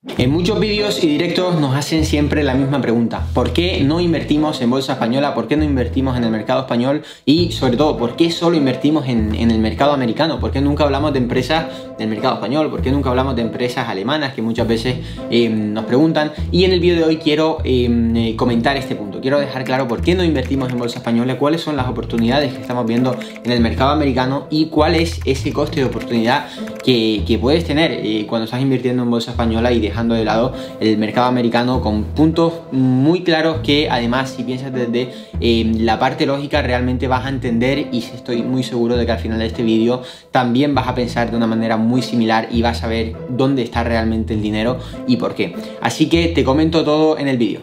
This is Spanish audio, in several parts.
En muchos vídeos y directos nos hacen siempre la misma pregunta: ¿por qué no invertimos en bolsa española? ¿Por qué no invertimos en el mercado español? Y sobre todo, ¿por qué solo invertimos en el mercado americano? ¿Por qué nunca hablamos de empresas del mercado español? ¿Por qué nunca hablamos de empresas alemanas, que muchas veces nos preguntan? Y en el vídeo de hoy quiero comentar este punto. Quiero dejar claro por qué no invertimos en bolsa española, cuáles son las oportunidades que estamos viendo en el mercado americano y cuál es ese coste de oportunidad que puedes tener cuando estás invirtiendo en bolsa española y dejando de lado el mercado americano, con puntos muy claros que además, si piensas desde la parte lógica, realmente vas a entender, y estoy muy seguro de que al final de este vídeo también vas a pensar de una manera muy similar y vas a ver dónde está realmente el dinero y por qué. Así que te comento todo en el vídeo.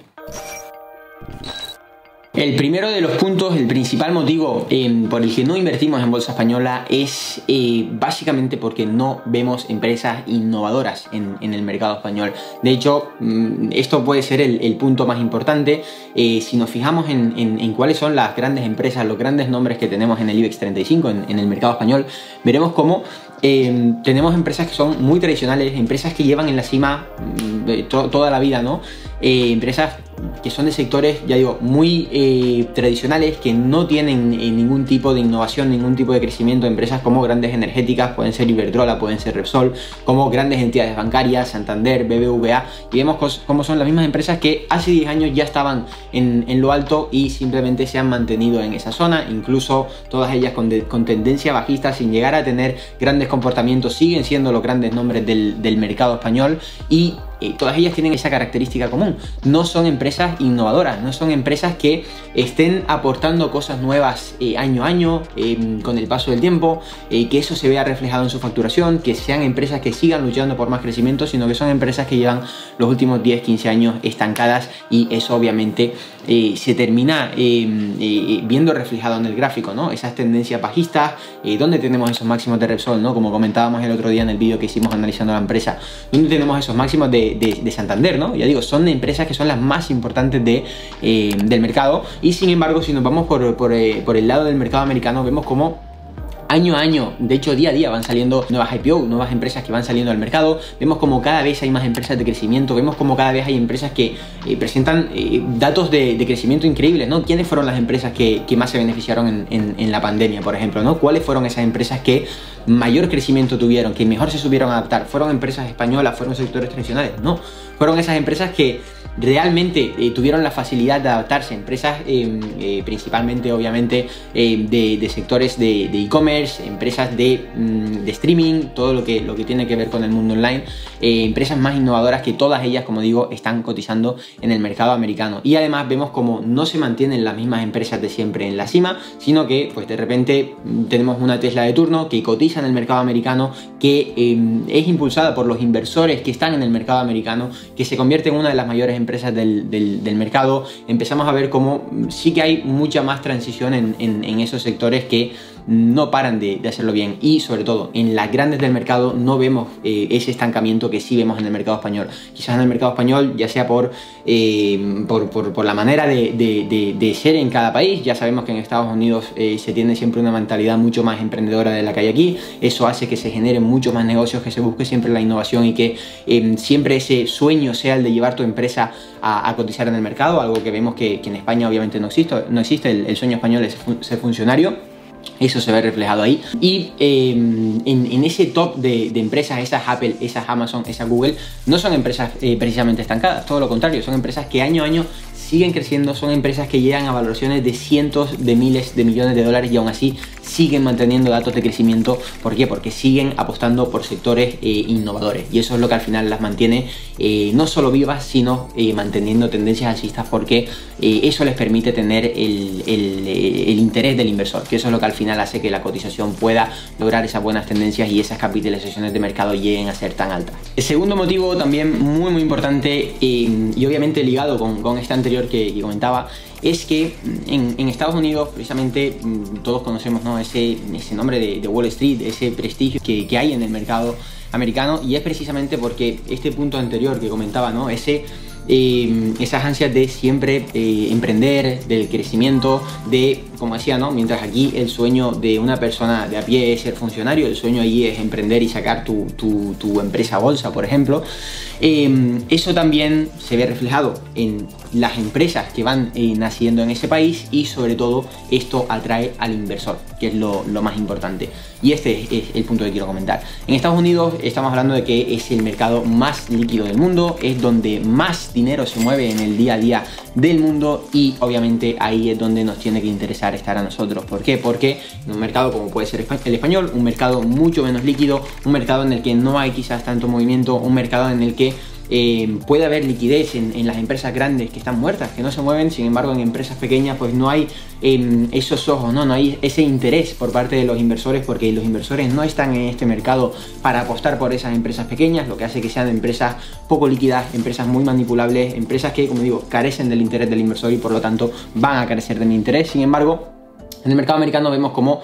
El primero de los puntos, el principal motivo por el que no invertimos en bolsa española es básicamente porque no vemos empresas innovadoras en el mercado español. De hecho, esto puede ser el punto más importante. Si nos fijamos en cuáles son las grandes empresas, los grandes nombres que tenemos en el IBEX 35, en el mercado español, veremos cómo tenemos empresas que son muy tradicionales, empresas que llevan en la cima toda la vida, ¿no? Empresas que son de sectores, ya digo, muy tradicionales, que no tienen ningún tipo de innovación, ningún tipo de crecimiento. Empresas como grandes energéticas, pueden ser Iberdrola, pueden ser Repsol, como grandes entidades bancarias, Santander, BBVA, y vemos cómo son las mismas empresas que hace 10 años ya estaban en lo alto y simplemente se han mantenido en esa zona. Incluso todas ellas con tendencia bajista, sin llegar a tener grandes comportamientos, siguen siendo los grandes nombres del mercado español, y todas ellas tienen esa característica común: no son empresas innovadoras, no son empresas que estén aportando cosas nuevas año a año, con el paso del tiempo, que eso se vea reflejado en su facturación, que sean empresas que sigan luchando por más crecimiento, sino que son empresas que llevan los últimos 10-15 años estancadas, y eso obviamente se termina viendo reflejado en el gráfico, ¿no? Esas tendencias bajistas, donde tenemos esos máximos de Repsol, ¿no? Como comentábamos el otro día en el vídeo que hicimos analizando la empresa, donde tenemos esos máximos de Santander, ¿no? Ya digo, son empresas que son las más importantes del mercado, y sin embargo, si nos vamos por el lado del mercado americano, vemos como año a año, de hecho día a día, van saliendo nuevas IPO, nuevas empresas que van saliendo al mercado. Vemos como cada vez hay más empresas de crecimiento, vemos como cada vez hay empresas que presentan datos de crecimiento increíbles, ¿no? ¿Quiénes fueron las empresas que más se beneficiaron en la pandemia, por ejemplo, ¿no? ¿Cuáles fueron esas empresas que mayor crecimiento tuvieron, que mejor se supieron adaptar? ¿Fueron empresas españolas? ¿Fueron sectores tradicionales? No, fueron esas empresas que realmente tuvieron la facilidad de adaptarse, empresas principalmente, obviamente, de sectores de e-commerce, empresas de streaming, todo lo que tiene que ver con el mundo online, empresas más innovadoras, que todas ellas, como digo, están cotizando en el mercado americano. Y además vemos como no se mantienen las mismas empresas de siempre en la cima, sino que pues de repente tenemos una Tesla de turno que cotiza en el mercado americano, que es impulsada por los inversores que están en el mercado americano, que se convierte en una de las mayores empresas del mercado. Empezamos a ver cómo sí que hay mucha más transición en esos sectores que no paran de hacerlo bien, y sobre todo en las grandes del mercado no vemos ese estancamiento que sí vemos en el mercado español. Quizás en el mercado español, ya sea por la manera de ser en cada país, ya sabemos que en Estados Unidos se tiene siempre una mentalidad mucho más emprendedora de la que hay aquí. Eso hace que se generen muchos más negocios, que se busque siempre la innovación y que siempre ese sueño sea el de llevar tu empresa a cotizar en el mercado, algo que vemos que en España obviamente no existe. El sueño español es ser funcionario. Eso se ve reflejado ahí. Y en ese top de empresas, esas Apple, esas Amazon, esas Google, no son empresas precisamente estancadas, todo lo contrario, son empresas que año a año siguen creciendo, son empresas que llegan a valoraciones de cientos de miles de millones de dólares, y aún así siguen manteniendo datos de crecimiento. ¿Por qué? Porque siguen apostando por sectores innovadores, y eso es lo que al final las mantiene no solo vivas, sino manteniendo tendencias alcistas, porque eso les permite tener el interés del inversor, que eso es lo que al final hace que la cotización pueda lograr esas buenas tendencias y esas capitalizaciones de mercado lleguen a ser tan altas. El segundo motivo, también muy importante, y obviamente ligado con este anterior que comentaba, es que en Estados Unidos, precisamente, todos conocemos, ¿no?, ese nombre de Wall Street, ese prestigio que hay en el mercado americano, y es precisamente porque este punto anterior que comentaba, ¿no?, ese esas ansias de siempre emprender, del crecimiento, de, como decía, ¿no? Mientras aquí el sueño de una persona de a pie es ser funcionario, el sueño allí es emprender y sacar tu empresa a bolsa, por ejemplo. Eso también se ve reflejado en las empresas que van naciendo en ese país, y sobre todo esto atrae al inversor, que es lo más importante. Y este es el punto que quiero comentar. En Estados Unidos estamos hablando de que es el mercado más líquido del mundo, es donde más dinero se mueve en el día a día del mundo, y obviamente ahí es donde nos tiene que interesar estar a nosotros. ¿Por qué? Porque en un mercado como puede ser el español, un mercado mucho menos líquido, un mercado en el que no hay quizás tanto movimiento, un mercado en el que puede haber liquidez en las empresas grandes que están muertas, que no se mueven. Sin embargo, en empresas pequeñas pues no hay esos ojos, no hay ese interés por parte de los inversores, porque los inversores no están en este mercado para apostar por esas empresas pequeñas, lo que hace que sean empresas poco líquidas, empresas muy manipulables, empresas que, como digo, carecen del interés del inversor y por lo tanto van a carecer de mi interés. Sin embargo, en el mercado americano vemos como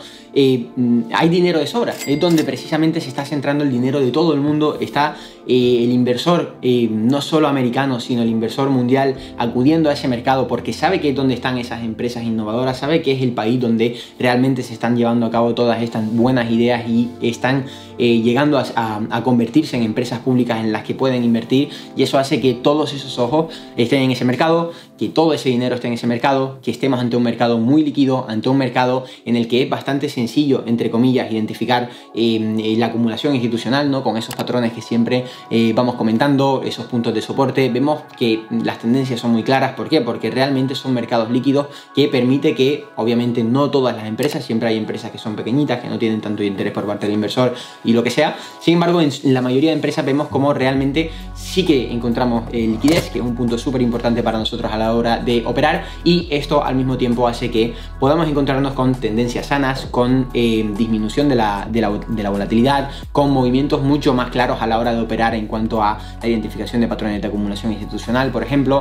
hay dinero de sobra, es donde precisamente se está centrando el dinero de todo el mundo. Está el inversor, no solo americano, sino el inversor mundial, acudiendo a ese mercado porque sabe que es donde están esas empresas innovadoras, sabe que es el país donde realmente se están llevando a cabo todas estas buenas ideas y están llegando a convertirse en empresas públicas en las que pueden invertir, y eso hace que todos esos ojos estén en ese mercado, que todo ese dinero esté en ese mercado, que estemos ante un mercado muy líquido, ante un mercado en el que es bastante sencillo, entre comillas, identificar la acumulación institucional, ¿no? Con esos patrones que siempre vamos comentando, esos puntos de soporte. Vemos que las tendencias son muy claras. ¿Por qué? Porque realmente son mercados líquidos que permite que, obviamente, no todas las empresas, siempre hay empresas que son pequeñitas, que no tienen tanto interés por parte del inversor y lo que sea. Sin embargo, en la mayoría de empresas vemos como realmente sí que encontramos liquidez, que es un punto súper importante para nosotros a la hora de operar, y esto al mismo tiempo hace que podamos encontrarnos con tendencias sanas, con disminución de la volatilidad, con movimientos mucho más claros a la hora de operar en cuanto a la identificación de patrones de acumulación institucional, por ejemplo,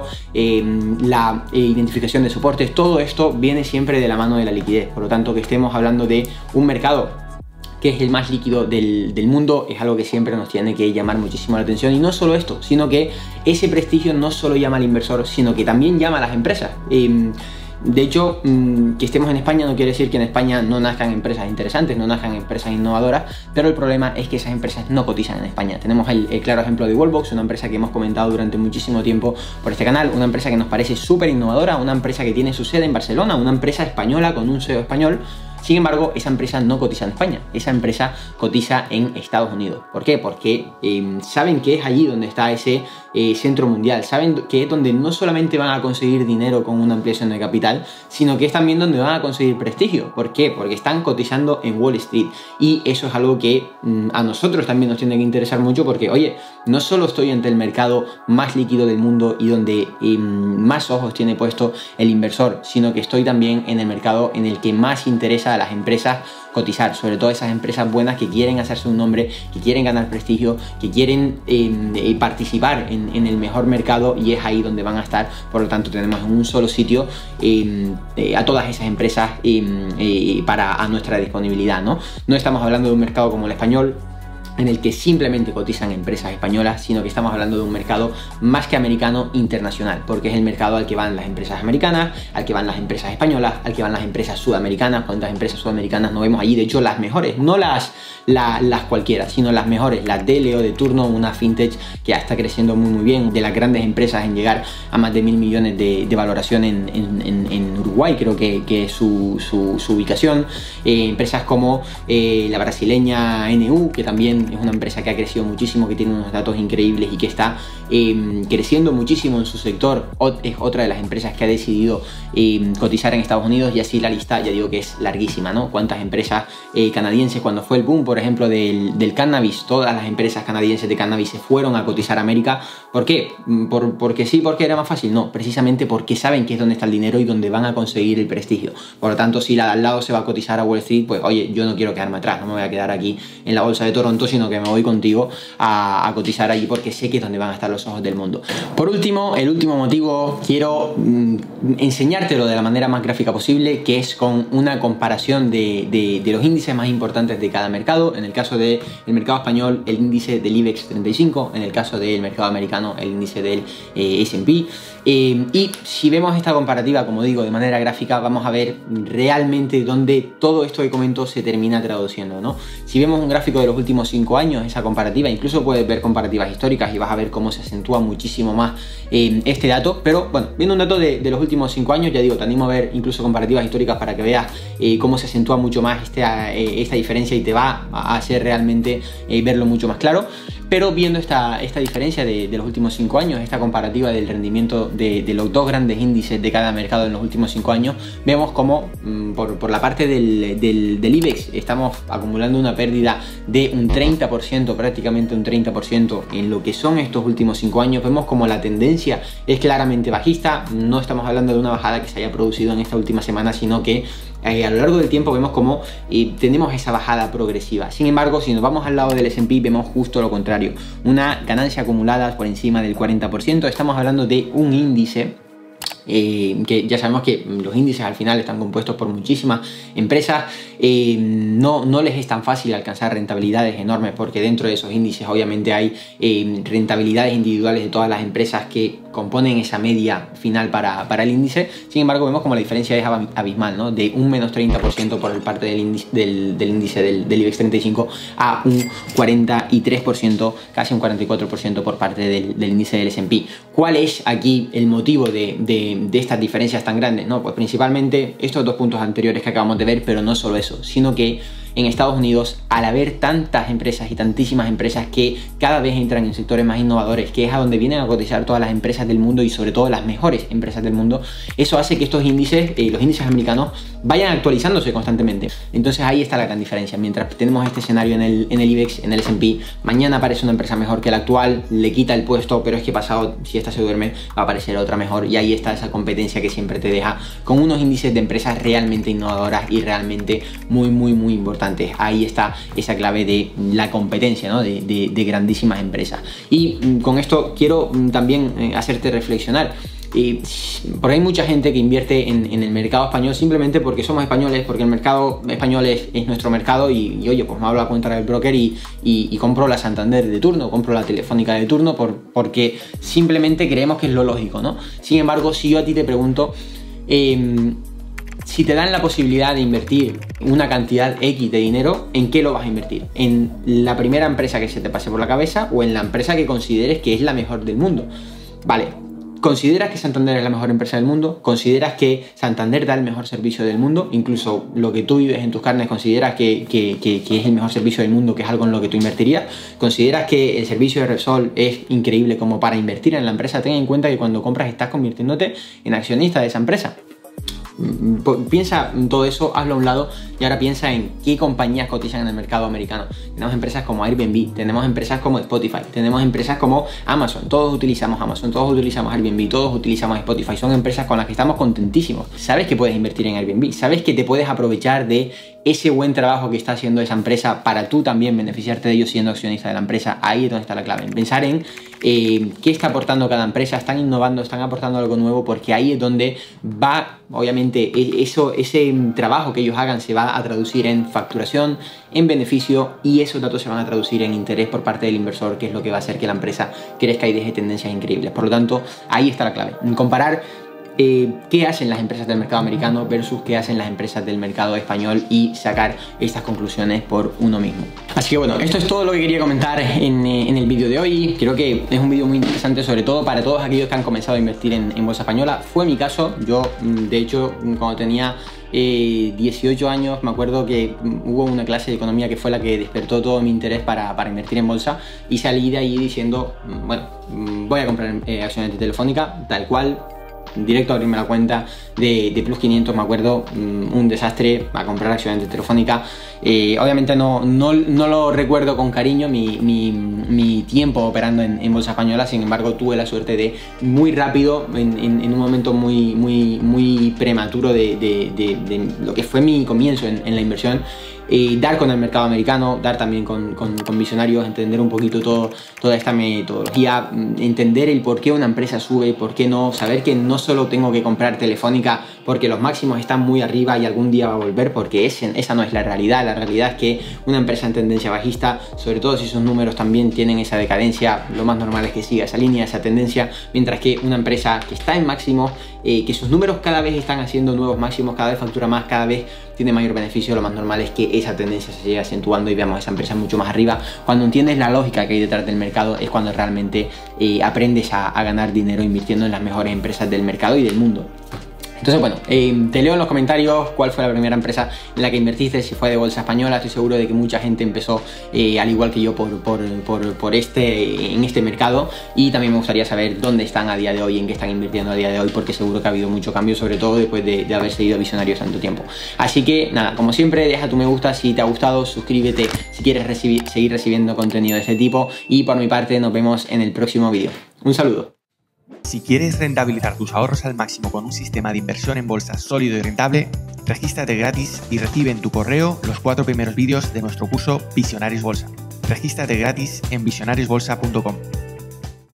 la identificación de soportes. Todo esto viene siempre de la mano de la liquidez. Por lo tanto, que estemos hablando de un mercado que es el más líquido del mundo, es algo que siempre nos tiene que llamar muchísimo la atención. Y no solo esto, sino que ese prestigio no solo llama al inversor, sino que también llama a las empresas. De hecho, que estemos en España no quiere decir que en España no nazcan empresas interesantes, no nazcan empresas innovadoras, pero el problema es que esas empresas no cotizan en España. Tenemos el claro ejemplo de Wallbox, una empresa que hemos comentado durante muchísimo tiempo por este canal, una empresa que nos parece súper innovadora, una empresa que tiene su sede en Barcelona, una empresa española con un CEO español. Sin embargo, esa empresa no cotiza en España, esa empresa cotiza en Estados Unidos. ¿Por qué? Porque saben que es allí donde está ese centro mundial, saben que es donde no solamente van a conseguir dinero con una ampliación de capital, sino que es también donde van a conseguir prestigio. ¿Por qué? Porque están cotizando en Wall Street, y eso es algo que a nosotros también nos tiene que interesar mucho, porque, oye, no solo estoy ante el mercado más líquido del mundo y donde más ojos tiene puesto el inversor, sino que estoy también en el mercado en el que más interesa a las empresas cotizar, sobre todo esas empresas buenas que quieren hacerse un nombre, que quieren ganar prestigio, que quieren participar en el mejor mercado, y es ahí donde van a estar. Por lo tanto, tenemos en un solo sitio a todas esas empresas a nuestra disponibilidad, ¿no? No estamos hablando de un mercado como el español, en el que simplemente cotizan empresas españolas, sino que estamos hablando de un mercado más que americano, internacional, porque es el mercado al que van las empresas americanas, al que van las empresas españolas, al que van las empresas sudamericanas. ¿Cuántas empresas sudamericanas no vemos allí? De hecho, las mejores, no las cualquiera, sino las mejores, las de Leo de turno, una fintech que ya está creciendo muy bien, de las grandes empresas en llegar a más de 1.000 millones de valoración en Uruguay, creo que es su ubicación. Empresas como la brasileña NU, que también es una empresa que ha crecido muchísimo, que tiene unos datos increíbles y que está creciendo muchísimo en su sector. Es otra de las empresas que ha decidido cotizar en Estados Unidos, y así la lista ya digo que es larguísima, ¿no? Cuántas empresas canadienses, cuando fue el boom, por ejemplo, del cannabis, todas las empresas canadienses de cannabis se fueron a cotizar a América. ¿Por qué? Porque sí, porque era más fácil. No, precisamente porque saben que es donde está el dinero y donde van a conseguir el prestigio. Por lo tanto, si la de al lado se va a cotizar a Wall Street, pues oye, yo no quiero quedarme atrás, no me voy a quedar aquí en la bolsa de Toronto, sino que me voy contigo a cotizar allí porque sé que es donde van a estar los ojos del mundo. Por último, el último motivo, quiero enseñártelo de la manera más gráfica posible, que es con una comparación de los índices más importantes de cada mercado. En el caso del mercado español, el índice del IBEX 35, en el caso del mercado americano, el índice del S&P. Y si vemos esta comparativa, como digo, de manera gráfica, vamos a ver realmente dónde todo esto que comento se termina traduciendo, ¿no? Si vemos un gráfico de los últimos 5 años, esa comparativa, incluso puedes ver comparativas históricas y vas a ver cómo se acentúa muchísimo más este dato. Pero bueno, viendo un dato de los últimos 5 años, ya digo, te animo a ver incluso comparativas históricas para que veas cómo se acentúa mucho más esta diferencia y te va a hacer realmente verlo mucho más claro. Pero viendo esta diferencia de los últimos 5 años, esta comparativa del rendimiento de los dos grandes índices de cada mercado en los últimos 5 años, vemos como por la parte del IBEX estamos acumulando una pérdida de un 30%, prácticamente un 30% en lo que son estos últimos 5 años. Vemos como la tendencia es claramente bajista, no estamos hablando de una bajada que se haya producido en esta última semana, sino que a lo largo del tiempo vemos como tenemos esa bajada progresiva. Sin embargo, si nos vamos al lado del S&P, vemos justo lo contrario, una ganancia acumulada por encima del 40%. Estamos hablando de un índice que ya sabemos que los índices al final están compuestos por muchísimas empresas. No les es tan fácil alcanzar rentabilidades enormes, porque dentro de esos índices obviamente hay rentabilidades individuales de todas las empresas que componen esa media final para el índice. Sin embargo, vemos como la diferencia es abismal, ¿no? De un menos 30% por parte del índice del IBEX 35 a un 43%, casi un 44% por parte del índice del S&P. ¿Cuál es aquí el motivo de estas diferencias tan grandes? No, pues principalmente estos dos puntos anteriores que acabamos de ver, pero no solo eso, sino que en Estados Unidos, al haber tantas empresas y tantísimas empresas que cada vez entran en sectores más innovadores, que es a donde vienen a cotizar todas las empresas del mundo y sobre todo las mejores empresas del mundo, eso hace que estos índices, los índices americanos, vayan actualizándose constantemente. Entonces ahí está la gran diferencia. Mientras tenemos este escenario en el IBEX, en el S&P, mañana aparece una empresa mejor que la actual, le quita el puesto, pero es que pasado, si esta se duerme, va a aparecer otra mejor, y ahí está esa competencia que siempre te deja con unos índices de empresas realmente innovadoras y realmente muy importantes. Ahí está esa clave de la competencia, ¿no? de grandísimas empresas. Y con esto quiero también hacerte reflexionar. Porque hay mucha gente que invierte en el mercado español simplemente porque somos españoles, porque el mercado español es nuestro mercado y oye, pues me hablo a cuenta del broker y compro la Santander de turno, compro la Telefónica de turno porque simplemente creemos que es lo lógico, ¿no? Sin embargo, si yo a ti te pregunto, si te dan la posibilidad de invertir una cantidad X de dinero, ¿en qué lo vas a invertir? ¿En la primera empresa que se te pase por la cabeza o en la empresa que consideres que es la mejor del mundo? Vale, ¿consideras que Santander es la mejor empresa del mundo? ¿Consideras que Santander da el mejor servicio del mundo? Incluso lo que tú vives en tus carnes, ¿consideras que es el mejor servicio del mundo, que es algo en lo que tú invertirías? ¿Consideras que el servicio de Repsol es increíble como para invertir en la empresa? Ten en cuenta que cuando compras estás convirtiéndote en accionista de esa empresa. Piensa en todo eso, hazlo a un lado y ahora piensa en qué compañías cotizan en el mercado americano. Tenemos empresas como Airbnb, tenemos empresas como Spotify, tenemos empresas como Amazon. Todos utilizamos Amazon, todos utilizamos Airbnb, todos utilizamos Spotify. Son empresas con las que estamos contentísimos. Sabes que puedes invertir en Airbnb, sabes que te puedes aprovechar de ese buen trabajo que está haciendo esa empresa para tú también beneficiarte de ellos siendo accionista de la empresa. Ahí es donde está la clave, en pensar en qué está aportando cada empresa. Están innovando, están aportando algo nuevo, porque ahí es donde va, obviamente, ese trabajo que ellos hagan se va a traducir en facturación, en beneficio, y esos datos se van a traducir en interés por parte del inversor, que es lo que va a hacer que la empresa crezca y deje tendencias increíbles. Por lo tanto, ahí está la clave, en comparar qué hacen las empresas del mercado americano versus qué hacen las empresas del mercado español y sacar estas conclusiones por uno mismo. Así que bueno, esto es todo lo que quería comentar en el vídeo de hoy. Creo que es un vídeo muy interesante, sobre todo para todos aquellos que han comenzado a invertir en bolsa española. Fue mi caso. Yo, de hecho, cuando tenía 18 años, me acuerdo que hubo una clase de economía que fue la que despertó todo mi interés para invertir en bolsa, y salí de ahí diciendo, bueno, voy a comprar acciones de Telefónica, tal cual. Directo a abrirme la cuenta de Plus 500, me acuerdo, un desastre a comprar acciones de Telefónica. Obviamente no lo recuerdo con cariño mi tiempo operando en bolsa española. Sin embargo, tuve la suerte de muy rápido, en un momento muy prematuro de lo que fue mi comienzo en la inversión, dar con el mercado americano, dar también con visionarios, entender un poquito toda esta metodología, entender el por qué una empresa sube, por qué no, saber que no solo tengo que comprar Telefónica porque los máximos están muy arriba y algún día va a volver, porque esa no es la realidad es que una empresa en tendencia bajista, sobre todo si sus números también tienen esa decadencia, lo más normal es que siga esa línea, esa tendencia, mientras que una empresa que está en máximos, que sus números cada vez están haciendo nuevos máximos, cada vez factura más, cada vez tiene mayor beneficio, lo más normal es que esa tendencia se siga acentuando y veamos a esa empresa mucho más arriba. Cuando entiendes la lógica que hay detrás del mercado es cuando realmente aprendes a ganar dinero invirtiendo en las mejores empresas del mercado y del mundo. Entonces, bueno, te leo en los comentarios cuál fue la primera empresa en la que invertiste, si fue de bolsa española. Estoy seguro de que mucha gente empezó, al igual que yo, en este mercado. Y también me gustaría saber dónde están a día de hoy, en qué están invirtiendo a día de hoy, porque seguro que ha habido mucho cambio, sobre todo después de haber seguido Visionarios tanto tiempo. Así que, nada, como siempre, deja tu me gusta si te ha gustado, suscríbete si quieres seguir recibiendo contenido de este tipo. Y por mi parte, nos vemos en el próximo vídeo. Un saludo. Si quieres rentabilizar tus ahorros al máximo con un sistema de inversión en bolsa sólido y rentable, regístrate gratis y recibe en tu correo los 4 primeros vídeos de nuestro curso Visionarios Bolsa. Regístrate gratis en visionariosbolsa.com.